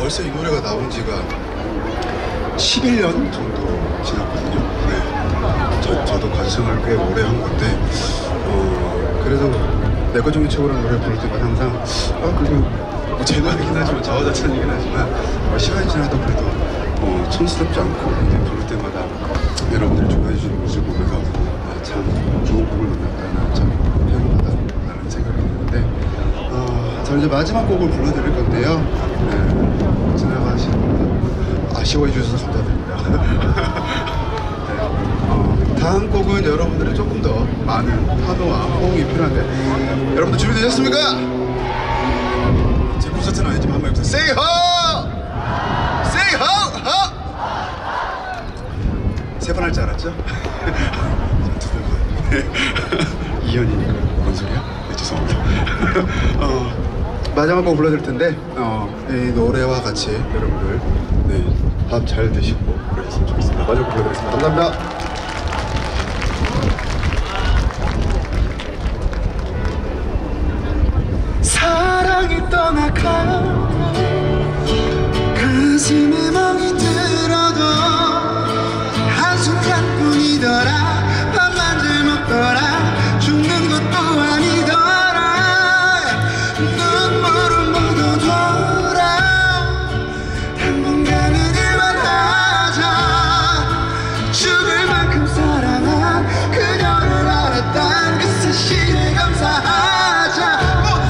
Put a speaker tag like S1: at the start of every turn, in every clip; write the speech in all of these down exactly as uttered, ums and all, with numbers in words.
S1: 벌써 이 노래가 나온 지가 십일 년 정도 지났거든요. 네. 저, 저도 가수 생활을 꽤 오래 한 건데, 어, 그래도 내 것 중에 최고라는 노래 부를 때마다 항상, 어, 그래도 뭐 제 노래이긴 하지만, 자화자찬이긴 하지만, 어, 시간이 지나도 그래도 어, 촌스럽지 않고 이제 부를 때마다 여러분들이 좋아해 주시는 모습을 보면서 아, 참 좋은 곡을 만났다는 참 행복하다라는 생각이 드는데, 어, 자 이제 마지막 곡을 불러드릴 건데요. 네, 지나가시는 분들 아쉬워해 주셔서 감사드립니다. 네, 어, 다음 곡은 여러분들이 조금 더 많은 파도와 호응이 필요한데, 여러분들 준비되셨습니까? 제 콘서트는 아니지만 한번 해보세요. Say ho! Say ho! ho! 세 번 할 줄 알았죠? 두 번만. 이연이니까 뭔 소리야? 네, 죄송합니다. 어, 마지막 곡 불러드릴 텐데, 어, 이 노래와 같이 여러분들 네, 밥 잘 드시고 그러셨으면 좋겠습니다. 마지막 곡 불러드리겠습니다. 감사합니다.
S2: 사랑이 떠나가 가슴에 멍이 들어도 한순간뿐이더라. 밥만 잘 먹더라. 죽는 것도 아니더라. 눈물은 묻어둬라. 당분간은 일만 하자. 죽을 만큼 사랑한 그녀를 알았단 그 사실에 감사하자.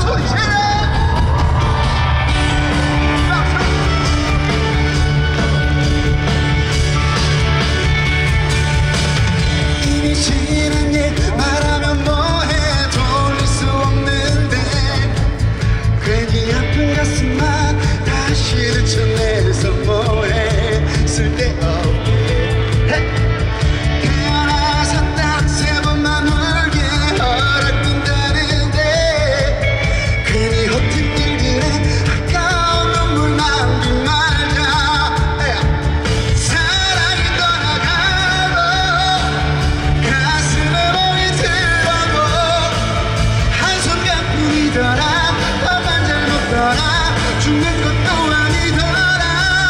S2: 지난 일 말하면 뭐해 돌릴 수 없는데 괜히 아픈 가슴만 다시 들춰내서 뭐해 쓸데없게 태어나서 딱 세 번만 울게 허락된다는데 괜히 허튼 일들에 아까운 눈물 낭비 말자. 사랑이 떠나가고 가슴에 멍이 들어도 한순간뿐이더라. 밥만 잘 먹더라. 죽는 것도 아니더라.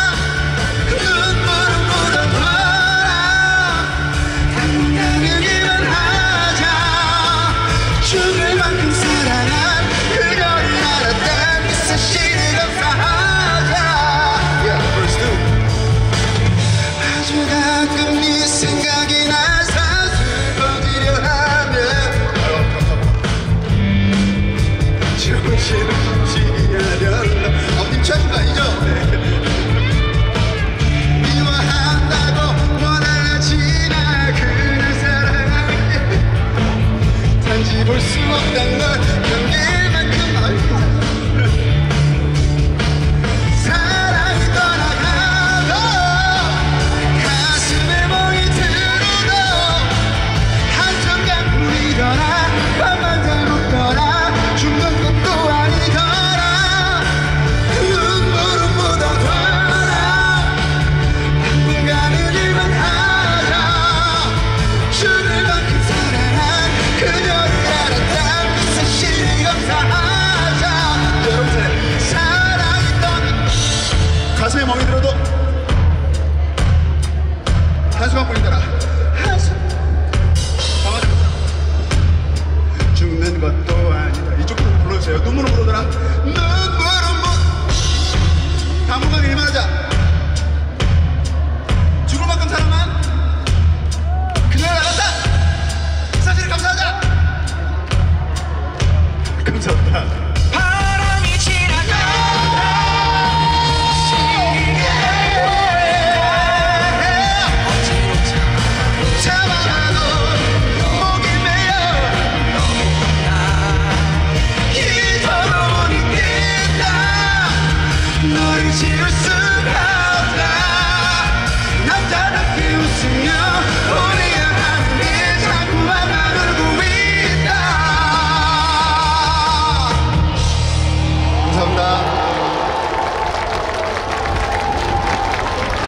S2: 눈물은 묻어둬라. 당분간은 일만 하자. 죽을 만큼 사랑한 그녀를 알았단 그 사실에 감사하자. Yeah, verse two. 아주 가끔 네 생각이 나서 슬퍼지려 하면 정신을 지냐면 어디 찾은 거 아니죠? 미워한다고 뭐 달라지나 그를 사랑할게. 단지 볼 수 없단 걸 견딜 만큼 알고 사랑이 떠나가도 가슴에 멍이 들어도 한순간뿐이더라. 밥만 잘 먹더라. 죽는 것도 아니더라. 눈물은 묻어둬라. 당분간은 일만 하자. 죽을 만큼 사랑한 그녀를 알았단 그 사실에 감사하자. 여러분들 사랑이 떠나 가슴에 멍이 들어도 한순간뿐이더라. 한순 죽는 것도 아니다. 이쪽 부분 불러주세요. 눈물은 묻어더라. 눈물은 묻 당분간 일만 하자. 죽을 만큼 사랑한 그녀를 알았다. 사실을 감사하자. 감사합니다.